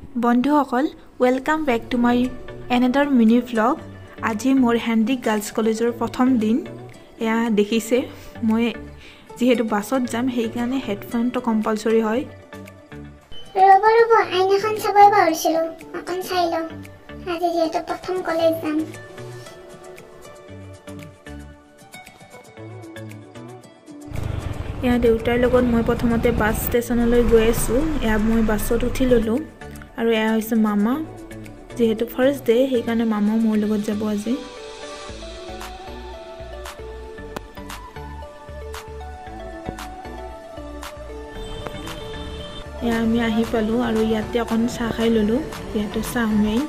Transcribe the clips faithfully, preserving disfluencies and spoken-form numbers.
বন্ধুসকল welcome back to my another mini vlog. আজি মোৰ handique গাৰ্লছ কলেজৰ প্ৰথম দিন। এয়া দেখিছে মই যেহেতু বাছত যাম সেইকাৰণে হেডফোনটো কম্পালসৰি হয়। ৰব ৰব আইনাখন চাবই পাহৰিছিলো, অকন চাই লওঁ। আজি যেহেতু প্ৰথম কলেজ যাম। এয়া দেউতাৰ লগত মই প্ৰথমতে বাছ ষ্টেচনলৈ গৈ আছো। এয়া মই বাছত উঠি ললো আৰু এয়া হৈছে মামা। যেহেতু ফাৰ্ষ্ট ডে সেইকাৰণে মামা মোৰ লগত যাব আজি। এয়া আমি আহি পালো আৰু ইয়াতে অকণ চাহ খাই ললো, যিহেতু চাহ মেইন।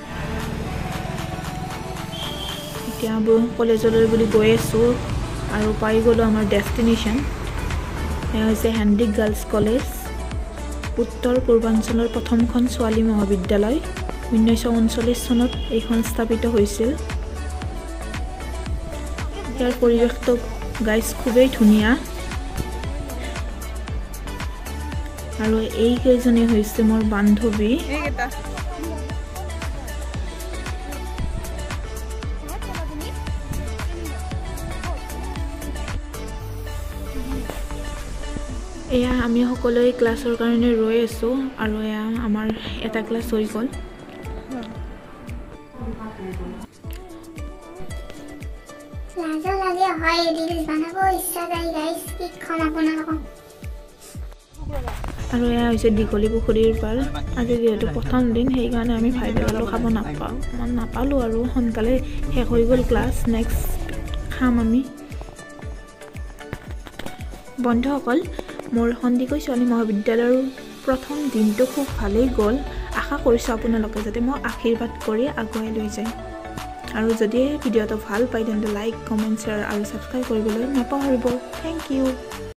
এতিয়া কলেজলৈ বুলি গৈ আছো আৰু পাই গলো আমাৰ ডেষ্টিনেশ্যন। এয়া হৈছে handique গাৰ্লছ কলেজ, উত্তৰ পূৰ্বাঞ্চলৰ প্ৰথমখন ছোৱালী মহাবিদ্যালয়। ঊনৈছশ ঊনচল্লিছ চনত এইখন স্থাপিত হৈছিল। ইয়াৰ পৰিৱেশটো গাইজ খুবেই ধুনীয়া আৰু এইকেইজনী হৈছে মোৰ বান্ধৱী। এয়া আমি সকলোৱে ক্লাছৰ কাৰণে ৰৈ আছো আৰু এয়া আমাৰ এটা ক্লাছ হৈ গ'ল। লাজো লাগে হয়, ৰিলছ বনাব ইচ্ছা যায় গাইজ, কি কম আপোনালোকক। আৰু এয়া হৈছে দীঘলী পুখুৰীৰ পাৰ। আজি যিহেতু প্ৰথম দিন সেইকাৰণে আমি ভাই বেলালো খাব নাপাওঁ নাপালোঁ আৰু সোনকালে শেষ হৈ গ'ল ক্লাছ। নেক্সট খাম আমি। বন্ধুসকল মোৰ সন্দিকৈ ছোৱালী মহাবিদ্যালয়ৰ প্ৰথম দিনটো খুব ভালেই গ'ল। আশা কৰিছোঁ আপোনালোকে যাতে মোক আশীৰ্বাদ কৰি আগুৱাই লৈ যায়। আৰু যদি ভিডিঅ'টো ভাল পায় তেন্তে লাইক, কমেণ্ট, শ্বেয়াৰ আৰু ছাবস্ক্ৰাইব কৰিবলৈ নাপাহৰিব। Thank U.